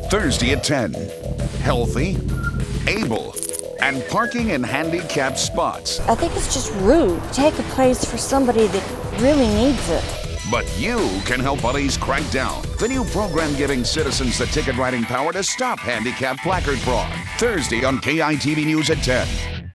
Thursday at 10. Healthy, able, and parking in handicapped spots. I think it's just rude to take a place for somebody that really needs it. But you can help police crack down. The new program giving citizens the ticket-writing power to stop handicapped placard fraud. Thursday on KITV News at 10.